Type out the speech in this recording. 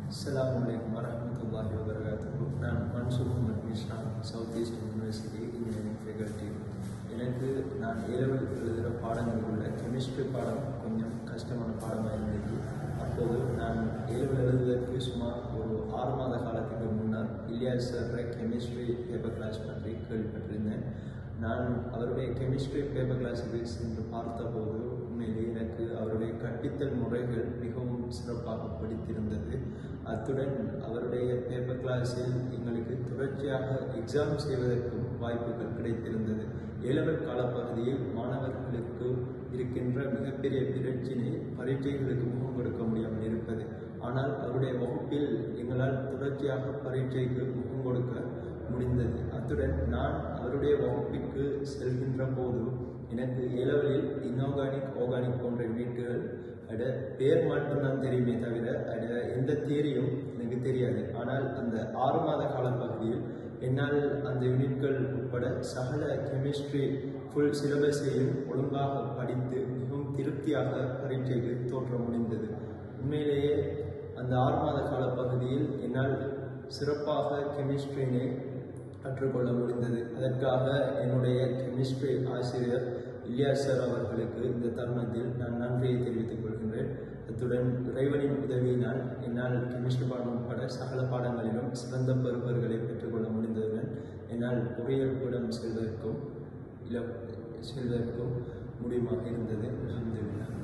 Assalamualaikum warahmatullahi wabarakatuh. நான் Mansoor Mohammed Misra, south east university engineering faculty. நான் A-level எழுதுகிற பாடங்களுக்குள்ள கெமிஸ்ட்ரி பாடம் கொஞ்சம் கஷ்டமான பாடமாக இருந்தது. அப்போது நான் A-level எழுதுவதற்கு சுமார் ஒரு 6 மாத காலத்துக்கு முன்னர் Ilyas sir chemistry paper class பற்றி கேள்விப்பட்டிருந்தேன். நான் அவருடைய கெமிஸ்ட்ரி பேப்பர் கிளாஸுக்கு சென்று பார்த்தபோது உண்மையிலே எனக்கு அவருடைய கற்பித்தல் முறைகள் மிகவும் சிறப்பாக பிடித்திருந்தது. அத்துடன் அவருடைய பேப்பர் கிளாஸில் எங்களுக்கு தொடர்ச்சியாக எக்ஸாம் செய்வதற்கும் வாய்ப்புகள் கிடைத்திருந்தது. A-level காலப்பகுதியில் மாணவர்களுக்கு இருக்கின்ற மிகப்பெரிய பிரச்சினை பரீட்சைகளுக்கு முகம் கொடுக்க முடியாமல் இருப்பது. ஆனால் அவருடைய வகுப்பில் எங்களால் தொடர்ச்சியாக பரீட்சைக்கு முகம் கொடுக்க முடிந்தது. அத்துடன் நான் அவருடைய வகுப்பிற்கு செல்கின்ற போது எனக்கு A-level இன்ஆர்கானிக், ஆர்கானிக் போன்ற யூனிட்கள் பேர் மட்டும்தான் தெரியுமே தவிர எந்த தியரியும் எனக்கு தெரியாது. ஆனால் அந்த 6 மாத காலப்பகுதியில் என்னால் அந்த யூனிட்கள் உட்பட சகல கெமிஸ்ட்ரி ஃபுல் சிலபஸையும் ஒழுங்காக படித்து மிகவும் திருப்தியாக பரீட்சைக்கு தோற்ற முடிந்தது. உண்மையிலேயே அந்த 6 மாத காலப்பகுதியில் என்னால் சிறப்பாக கெமிஸ்ட்ரியினை கற்றுக்கொள்ள முடிந்தது. அதற்காக என்னுடைய கெமிஸ்ட்ரி ஆசிரியர் இலியாஸ் சார் அவர்களுக்கு இந்த தருணத்தில் நான் நன்றியை தெரிவித்துக் கொள்கின்றேன். அத்துடன் இறைவனின் உதவியினால் என்னால் கெமிஸ்ட்ரி பாடம் உட்பட சகல பாடங்களிலும் சிறந்த பெறுபர்களை பெற்றுக்கொள்ள முடிந்ததுடன் என்னால் பொறியியல் கூடம் செல்வதற்கும் முடியுமாக இருந்தது. அல்ஹம்துலில்லாஹ்.